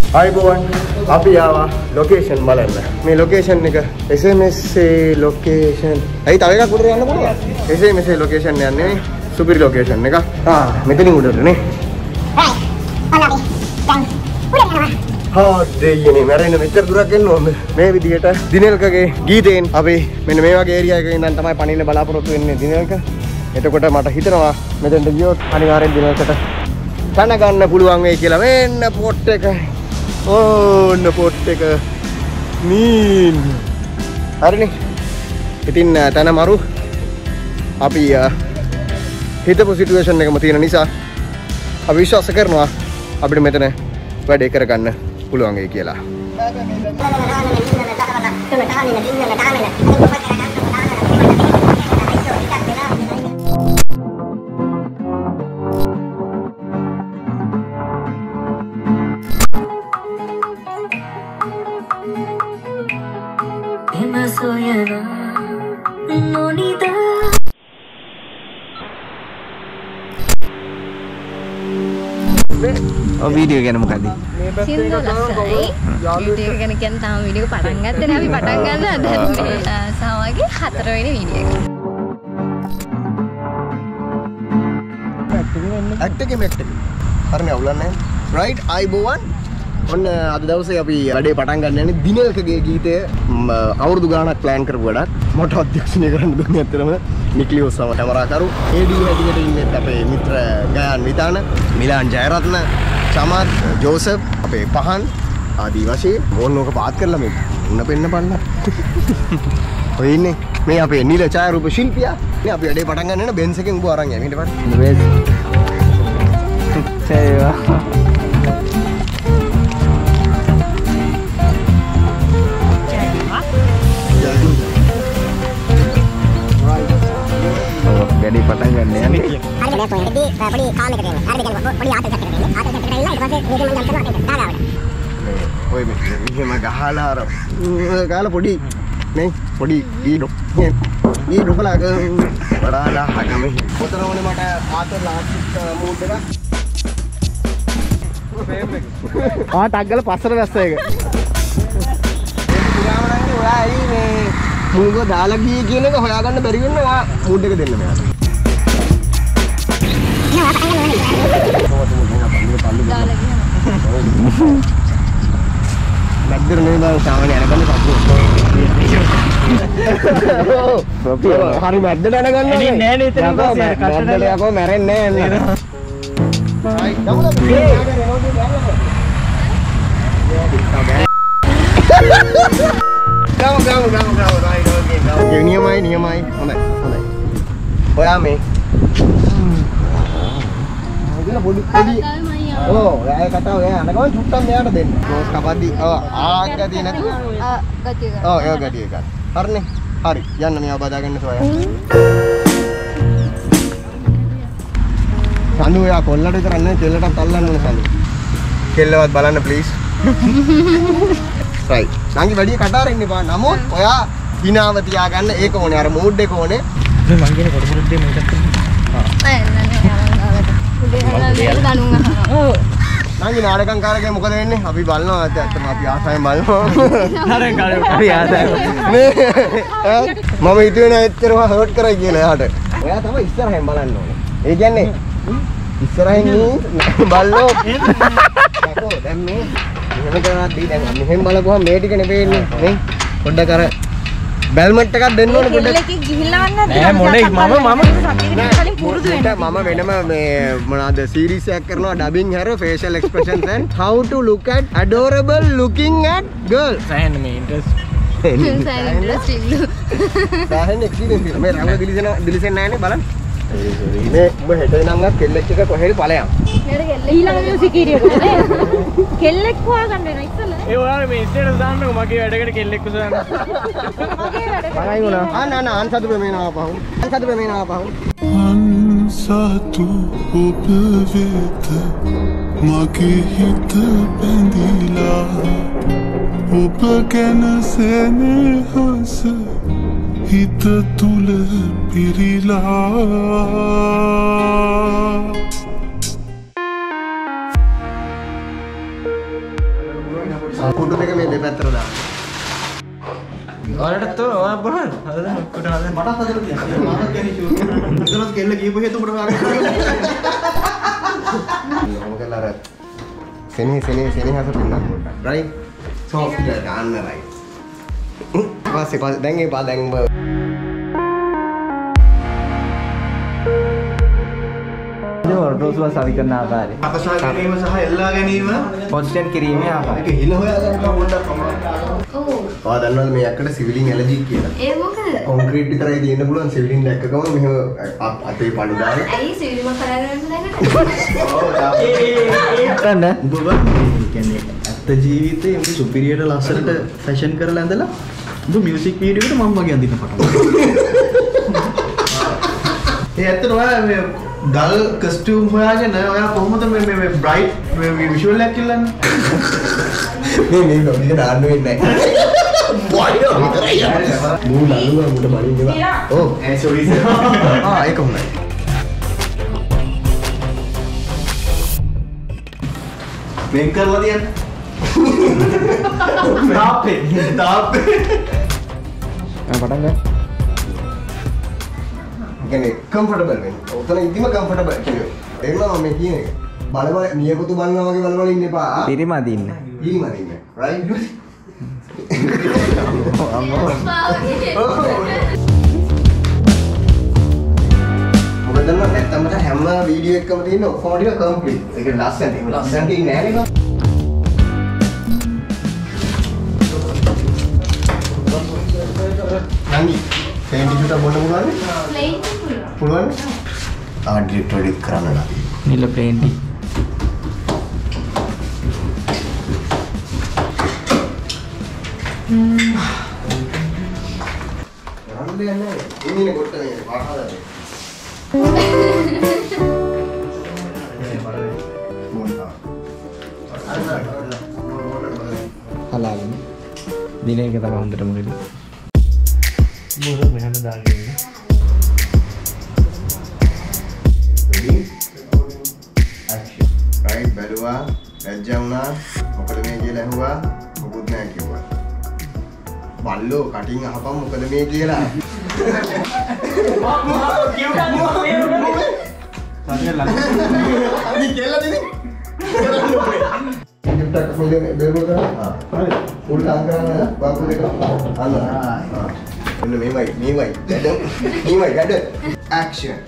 අයිබෝන් අපි ආවා ලොකේෂන් බලන්න. මේ ලොකේෂන් එක SMS ලොකේෂන්. ඇයි තව එකක් උඩට යන්න පුළුවන්? SMS ලොකේෂන් යන්නේ සුපිරි ලොකේෂන් එක. මෙතනින් උඩට නේ. දෙයියනේ මැරෙන්න මෙච්චර දුරක් එන්න ඕනේ. මේ විදිහට දිනෙල්කගේ ගීතෙන් අපි මෙන්න මේ වගේ ඒරියා එකකින් ඉඳන් තමයි පණින්න බලාපොරොත්තු වෙන්නේ දිනෙල්ක. එතකොට මට හිතෙනවා මෙතෙන්ට ගියොත් අනිවාර්යෙන් දිනෙල්කට කන ගන්න පුළුවන් වෙයි කියලා. වෙන්න පොට් එක. ඕන්න පොට් එක. නීන්. හරිනේ. ඉතින් තන මරු අපි හිතපු සිටුේෂන් එකම තියෙන නිසා අපි විශ්වාස කරනවා අපිට මෙතන වැඩේ කරගන්න පුළුවන් වෙයි කියලා. වීඩියෝ ගැන මොකද? සින්දු ලස්සනයි. වීඩියෝ ගැන කියන්නේ තාම වීඩියෝ එක පටන් ගත්තේ නෑ. අපි පටන් ගන්න හදන්නේ. සමගි 4 වෙනි වීඩියෝ එක. ඇක්ට් එක. හරිනේ අවුලන්නේ. රයිට් අයිබෝවන්. ඔන්න අද දවසේ අපි වැඩේ පටන් ගන්න යන්නේ දිනෙල්කගේ ගීතය අවුරුදු ගාණක් ප්ලෑන් කරපු වැඩක්. මට අධ්‍යක්ෂණය කරන්න දුන්නේ ඇත්තටම නික්ලියෝස් සම කැමරාකරු. AD හැටියට ඉන්නේ අපේ මිත්‍ර ගයාන් විතාන, මිලාන් ජයරත්න, චමත්, ජෝසප්, අපේ පහන් ආදී වශයෙන් ඕනෝක පාත් කරලා මේ උන්න පෙන්න පන්න. ඔය ඉන්නේ මේ අපේ නිල ඡායාරූප ශිල්පියා. මේ අපි වැඩේ පටන් ගන්න යන බෙන්ස් එකෙන් උඹ අරන් යන්න ඊට පස්සේ. වැඩි පටන් ගන්න යන්නේ. හරියට මේ පොයින්ට්දී පොඩි කාම් එකකට එන්න. හරියට කියන්නේ පොඩි ආතල් එකකට එන්න. ආතල් එකකට ඇවිල්ලා ඊට පස්සේ මේක මම යම් කරනවා ඒක දාගාවට. ඔය මෙහෙම ගහලා අර ගාලා පොඩි නේ පොඩි ඊ ඩොපලාක වඩාලා හගමේ. ඔතන ඕනේ මට ආතල් ලාස්ටික් මූඩ් එක. ටක් ගාලා පස්සට වැස්ස එක. ඒක පුරාම නම් ඔයා ඇයි මේ මුංගෝ දාලා ගියේ කියන එක හොයාගන්න බැරි වෙන්නේ ඔයා මූඩ් එක දෙන්න මෙයාට. නැද්දර නේ බං සාමාන්‍ය අරගන්න කපුව. හරි මැද්දට අරගන්න නෑ නෑ එතන පස්සේ කටට යකෝ මැරෙන්නේ නෑ නේද. හයි ගමුද ගමු නියමයි හොඳයි. ඔයා මේ පොඩි ඔව් එයා කතාව එයා අනගම චුට්ටක් මෙයාට දෙන්න. රෝස් කපද්දි ආගතිය නැතුව ගතිය ගන්න. ඔව් ඒක ගතිය ගන්න. හරිනේ. හරි යන්න මෙයා බදාගන්න සොයා. සඳු එයා කොල්ලට විතරක් නෙවෙයි කෙල්ලටත් අල්ලන්න ඕන සඳු. කෙල්ලවත් බලන්න ප්ලීස්. රයිට්. නංගි වැඩි කටාරින්න එපා. නමුත් ඔයා හිනාව තියාගන්න ඒක ඕනේ. අර මූඩ් එක ඕනේ. මේ මං කියන කොට පොඩක් දෙන්න මේකත්. නංගි නාටකම්කාරකේ මොකද වෙන්නේ? අපි බලනවා ඇත්තටම අපි ආසයෙන් බලනවා. නාටකම්කාරයෝ අපි ආසයෙන්. මේ මම හිතුවේ නෑ එච්චරම හර්ට් කරයි කියලා එයාට. ඔයා තමයි ඉස්සරහින් බලන්න ඕනේ. ඒ කියන්නේ ඉස්සරහින් බල්ලෝ. යකෝ දැන් මේ මෙහෙම කරනවා දී දැන් මෙහෙම බලපුවම මේ ටික නෙපෙන්නේ නේ. පොඩ්ඩක් අර බැල්මට් එකක් දෙන්න ඕනේ පොඩ්ඩක්. කෙල්ලෙක් ගිහිල්ලා වන්නත් නෑ මොනේ මම කලින් පුරුදු වෙන්න. මම වෙනම මේ මොනවාද සීරීස් එකක් කරනවා ඩබින් හැර facial expressions and how to look at adorable looking at girl. සෑහෙන මේ ඉන්ට්‍රස්ට්. සෑහෙන එක්ස්පීරියන්ස් එක. මේ රංග දිලිසෙන්නේ නැහනේ බලන්න. මේ ඔබ හෙට නම් කෙල්ලෙක් එක කොහෙද ඵලයන්. ඊළඟ මියුසික් වීඩියෝ එකට නේද? කෙල්ලෙක් හොයාගන්න වෙනවා ඉස්සෙල්ලා. ඒ ඔයාලා මේ ස්ටේටස් දාන්නකෝ මගේ වැඩකට කෙල්ලෙක් උසන්න. මගයි වුණා. නා අන්සතු ප්‍රමේනාව පහු. අන්සතු ප්‍රමේනාව පහු. අන්සතු ඔබ වෙත මගේ හිත බැඳිලා ඔබ ගැන සෙනෙහස හිත තුල පිරිලා කුඩු දෙක මේ දෙපැත්තට දාන්න. ඔයාලට තෝ ඔයා බලන්න. හදන්න කුඩ හදන්න. මටත් හදලා තියෙනවා. මටත් කියන්නේ ෂූට්. මෙතනත් කෙල්ල කීප හේතු උඩ වාගේ. මොකද අර සෙනෙහස පින්නන්න. right? soft ගන්න right. පස්සේ දැන් ඒ පා දැන් ඔර්ටෝස් වසවි කරන ආකාරය. අපසාර ගැනීම සහ එල්ලා ගැනීම පොසිෂන් කිරීමේ ආකාරය. ඒක හිල හොයාගන්න පොඩ්ඩක් අමාරුයි. ඔව්. ඔයා දන්නවද මේ යක්කට සිවිලින් ඇලර්ජි කියලා? ඒ මොකද? කොන්ක්‍රීට් විතරයි තියෙන්න පුළුවන් සිවිලින් දැක්ක ගමන් මෙහෙම අතේ පණු දාලා. ඇයි සිවිලම කරගෙන නැගට? ගන්න. උඹ කියන්නේ ඇත්ත ජීවිතේ උඹ සුපිරියට ලස්සනට ෆැෂන් කරලා ඇඳලා උඹ මියුසික් වීඩියෝ එකට මම වගේ අඳින්න පටන් ගත්තා. ඒ ඇත්තට ඔයා මේ ගල් කස්ටියුම් හොයාගෙන ඔයා කොහොමද මේ බ්‍රයිට් විෂුවල් එකක් කියලාන්නේ? මේ මේක දාන්න වෙන්නේ නැහැ. වයිඩෝ විතරයි. මූ නළුව මුට බලින්නවා. ඔව්. Sorry sir. ඒක හොඳයි. මේක කරලා තියන්න. තාප්පේ. පටන් ගන්න. කියන්නේ කම්ෆර්ටබල් වෙන්න. ඔතන ඉදිම කම්ෆර්ටබල් කියන්නේ. එන්නවා මේ කියන එක. බල නියපොතු බලනවා වගේ බලවල ඉන්න එපා. පිරිමදින්න. ඊමදින්න. right? මොකද නැත්තම් මට හැම වීඩියෝ එකකම තියෙන ඔක්කොම ටික කම්ප්ලීට්. ඒක ලස්සනට. ලස්සනට ඉන්නේ නැහැ නේද? නංගි පේන්ටි සුට බොන්න පුළුවන්ද? පුළුවන්. ඩිලිට් ඩිලිට් කරන්න ලා. නිල ප්ලේන්ටි. රන්දේ නැහැ. ඉන්නේ කොට නේ පාහදද. හලාගෙන. දින එක තමයි හොඳටම රෙඩි. මොකද මෙහෙම දාගෙන ඉන්නේ. action right බැලුවා ලැජ්ජා වුණා මොකද මේ කියලා ඇහුවා මොකුත් නැහැ කිව්වා බල්ලෝ කටින් අහපන් මොකද මේ කියලා අනි කියලා දෙන්නේ ඉන්නට කොහෙද බෙරෝ කරා හරි උල් දාන් කරන්න බාපු දෙක අන්න එන්න මේවයි ගැඩ action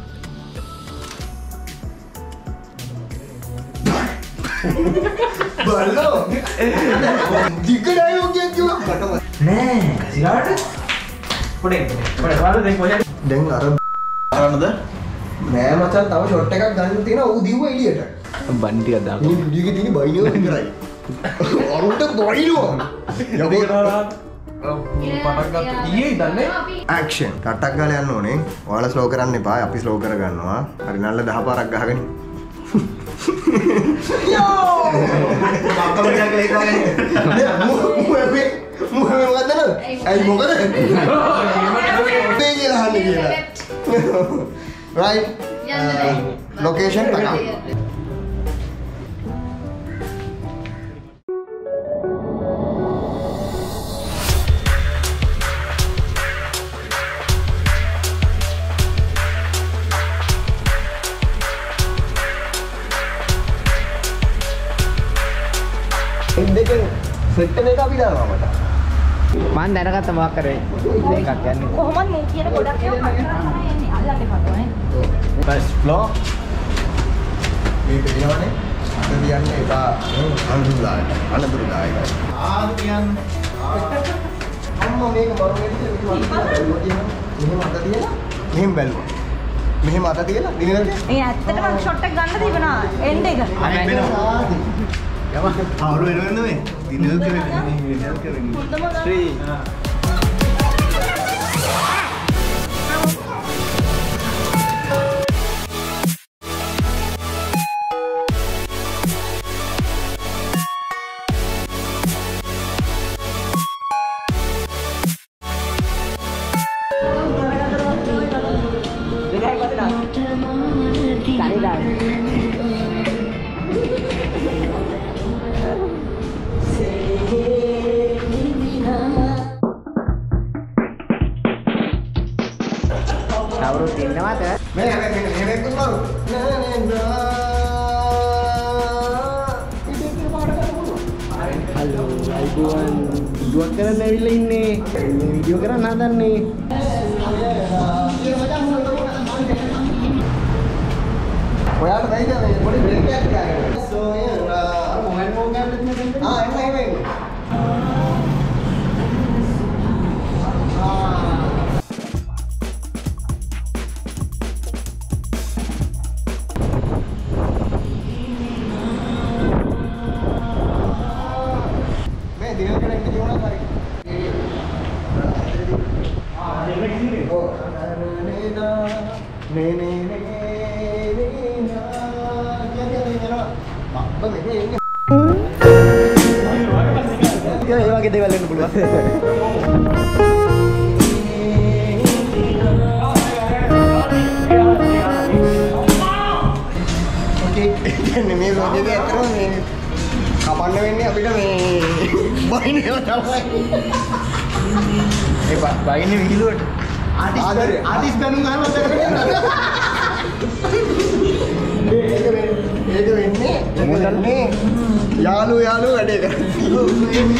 බල්ලෝ දිගටයි ඔගේ කිව්වා මටම නෑ කසිරාට පොඩේ වාර දැන් කොහෙද දැන් අර කරන්නද? නෑ මචං තව ෂොට් එකක් ගන්න තියෙනවා ඌ දිව්ව එළියට බන් ටිකක් දාන්න මේ වීඩියෝ එකේ තියෙන බයිනෝ විතරයි අරුන්ට බයිනෝ ඇක්ෂන් කට්ටක් ගාලා යන්න ඕනේ ඔයාලා ස්ලෝ කරන්න එපා අපි ස්ලෝ කර ගන්නවා හරි නල්ල 10 පාරක් ගහගෙන right location දෙකෙන් සෙට් එක අපි දානවා මට. මම දැනගත්ත මොකක් කරේ එකක් යන්නේ කොහොමද මේ කියන ගොඩක් ඒවා එන්නේ අල්ලන්න එපා ෆස්ට් ෆ්ලෝ මේක දිනවනේ අද තියන්නේ එපා අනතුරුදායකයි. අම්මා මේක බරුවේදී මෙහෙම අත තියලා මෙහෙම බැලුවා. මෙහෙම අත තියලා දිනනද? ඒ ඇත්තටම ෂොට් එක ගන්න තිබුණා එන්ඩ් එක. ආවරු එනවද මේ? දිනල් කරන්නේ. 3 Ini Dua කරන්න ඇවිල්ලා ඉන්නේ. මේ වීඩියෝ කරන්න හදන්නේ. ඔයාට බැයිද මේ පොඩි බ්‍රේක් එකක් ගන්න. මොකක්ද එන්න. ඒ වගේ දේවල් වෙන්න පුළුවන්. ඕකේ. මේ වගේ දේ අතරම මේ කපන්න වෙන්නේ අපිට මේ බයිනේව තමයි. ඒ බයිනේ විහිළුවට ආටිස්ට් බැනුම් ගහනවා ඒක වෙන්නේ මොකදන්නේ යාළු වැඩේ කරන්නේ.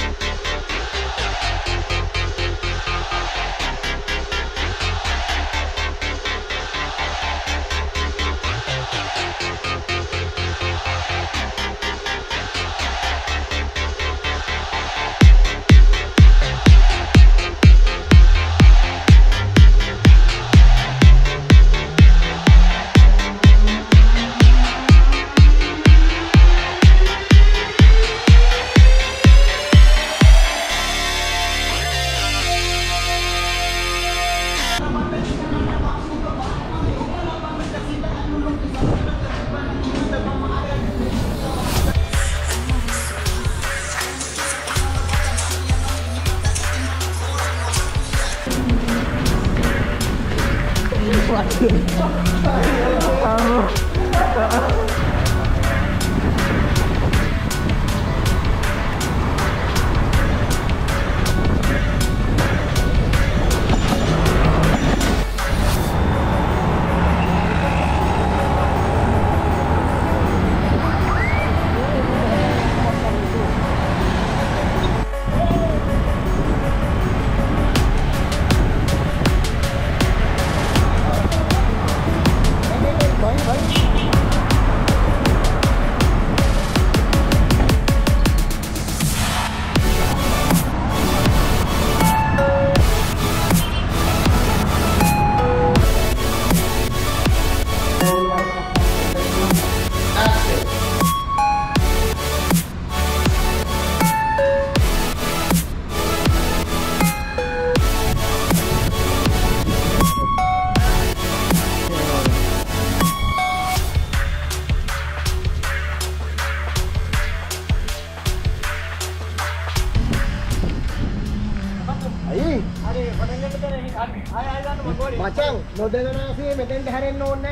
මචං නොදැනනාසේ මෙතෙන්ට හැරෙන්න ඕනේ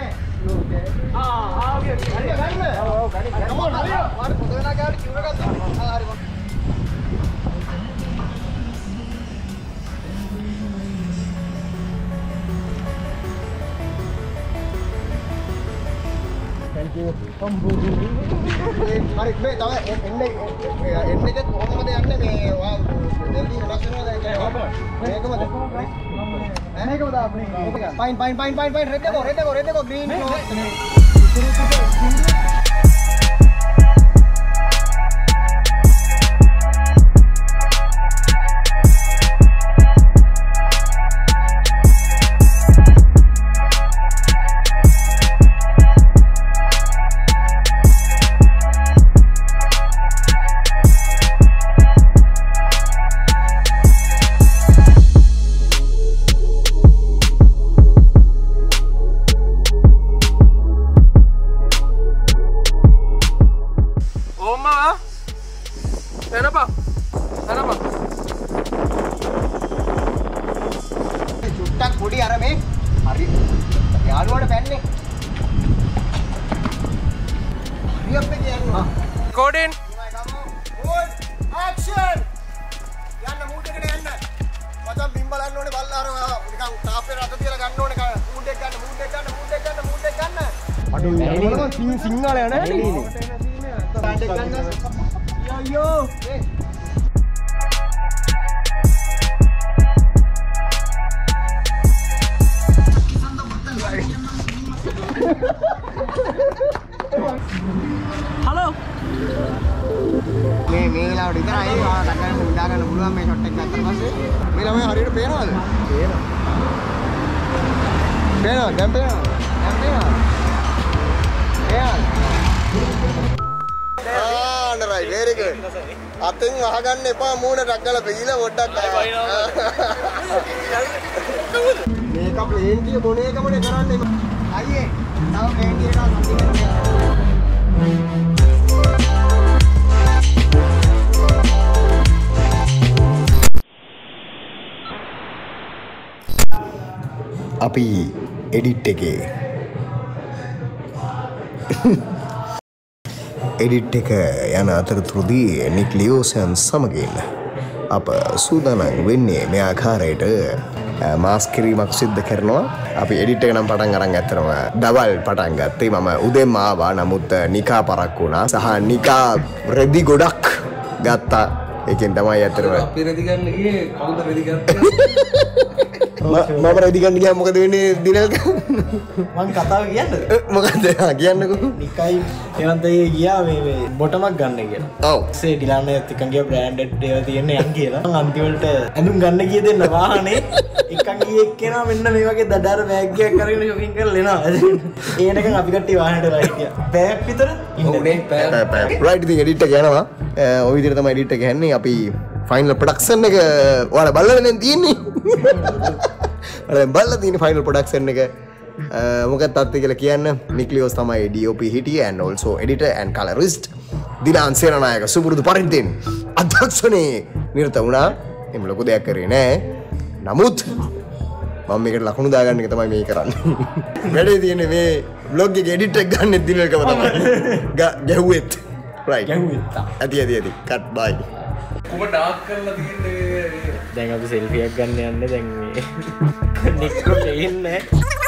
නැහැ. ඕකේ. ගන්න. ඔව් ගන්න. කමෝන් හරිය. වාට පොත වෙනා ගාවට කිව්ව ගත්තා. හරි. Thank you. හරි මේ තව එන්නේ එකත් කොහොමද යන්නේ මේ වා දෙල්ලි වෙනස් වෙනවද මේකමද මේකමද අපේ පයින් රෙඩ් එකෝ ග්‍රීන් චුට්ටක් පොඩි අර මේ හරි යාළුවාට පැන්නේ හරි අපේ කියනවා recording good action යන්න මූඩ් එකට යන්න මචං බිම් බලන්න ඕනේ බල්ලාර නිකන් තාපේ රට තියලා ගන්න ඕනේ මූඩ් එක ගන්න අඩු මොනවද සිංහල යන්නේ නේ ටැන්ඩ් එක ගන්න යෝ මේ වෙලාවට විතරයි ඔයාලට ගන්න උදා ගන්න පුළුවන් මේ ෂොට් එක ගත්තට පස්සේ. මේ ළමයා හරියට පේනවද? පේනවා. දැන් පේනවා. right, very good. අතින් වහගන්න එපා මූණ ඩක්කලා පෙගිලා පොඩ්ඩක් මේක ප්ලේන් කිය මොන එකමනේ කරන්නේ අයියේ තව ප්ලේන් කියනවා අපි එඩිට් එකේ එඩිට් එක යන අතරතුරදී නික් ලියෝසන් සමගින් අප සූදානම් වෙන්නේ මේ ආකාරයට මාස් කිරීමක් සිද්ධ කරනවා. අපි එඩිට් එක නම් පටන් අරන් ඇත්තටම ඩබල් පටන් ගත්තේ. මම උදේම ආවා නමුත් නිකා පරක්කු වුණා සහ නිකා රෙදි ගොඩක් ගත්තා. ඒකෙන් තමයි ඇත්තටම අපි රෙදි ගන්න ගියේ කවුද රෙදි ගත්තේ? මම රෙදි ගන්න ගියා මොකද වෙන්නේ දිනල්ක? මං කතාව කියන්නද? මොකද කියන්නකෝ. නිකයි එවන්තේ ගියා මේ බොටමක් ගන්න කියලා. ඔව්. ඒ ඩිලාන් එකත් එක්කන් ගියා බ්‍රෑන්ඩඩ් ඒවා තියෙන යන් කියලා. මං අන්තිමට ඇඳුම් ගන්න ගියේ දෙන්න වාහනේ එක්කන් ගියේ එක්කෙනා මෙන්න මේ වගේ දඩාර බෑග් එකක් අරගෙන shopping කරලා එනවා. ඒනකන් අපි කට්ටිය වාහනේට රයිට් ගියා. පැයක් විතර ඉන්නේ. පැය. රයිට් ඉතින් එඩිට් එක යනවා. ඔය විදිහට තමයි එඩිට් එක යන්නේ. අපි ෆයිනල් ප්‍රොඩක්ෂන් එක ඔයාලා බලලා තියෙන්නේ. බලලා තියෙන ෆයිනල් ප්‍රොඩක්ෂන් එක මොකක්ද තාත්තේ කියලා කියන්න. නික්ලියෝස් තමයි DOP හිටියේ and also editor and colorist. Dilan Senanayake සුපුරුදු පරිද්දෙන් අධ්‍යක්ෂණේ නිරත වුණා. එම් ලොකු දෙයක් කරේ නෑ. නමුත් මම මේකට ලකුණු දාගන්න එක තමයි මේ කරන්නේ. වැඩේ තියෙන්නේ මේ vlog එක edit එක ගන්න දිනකම තමයි. ගැහුවෙත්. right. ගැහුවෙත්. ඇති. cut bye. ඔබ ඩාක් කරලා තියෙන්නේ දැන් අපි සෙල්ෆි එකක් ගන්න යන්නේ දැන් මේ නික්කෝ දෙන්නේ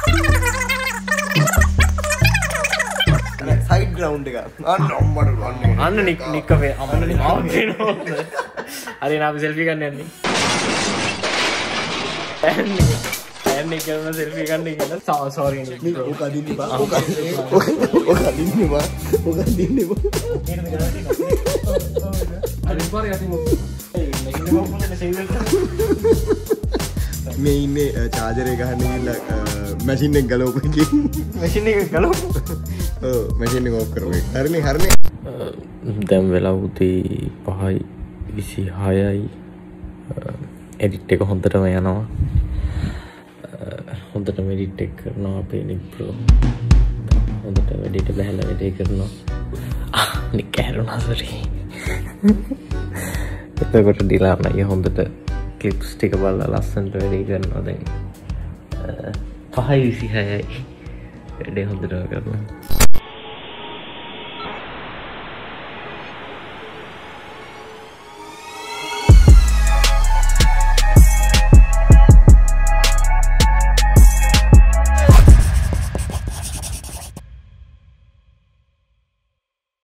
සයිඩ් ග්‍රවුන්ඩ් එක අන්න නික්කෝ අම්මන නිකෝ හරි අපි සෙල්ෆි ගන්න යන්නේ එන්නේ කරන සෙල්ෆි ගන්න කියලා සෝරි නික්කෝ ඔක අදින්න බා ඔක අදින්න බා මේ ඉන්නේ චාර්ජර් එක ගහන්න ගිහලා මැෂින් එක ගලවපු එකකින් මැෂින් එක ගලවපු ඔව් මැෂින් එක ඕෆ් කරමු හරිනේ දැන් වෙලා උදේ 5:26යි එඩිට් එක හොඳටම යනවා හොඳටම එඩිට් එක කරනවා අපේ නිප්‍රෝ හොඳට වැඩේට බහලා වැඩේ කරනවා නික් කැරුණා සෝරි එතකොට ඩිලාන් අයියා හොඳට ක්ලිප්ස් ටික බලලා ලස්සනට වැඩේ කරනවා දැන් 5:26යි වැඩේ හොඳටම කරනවා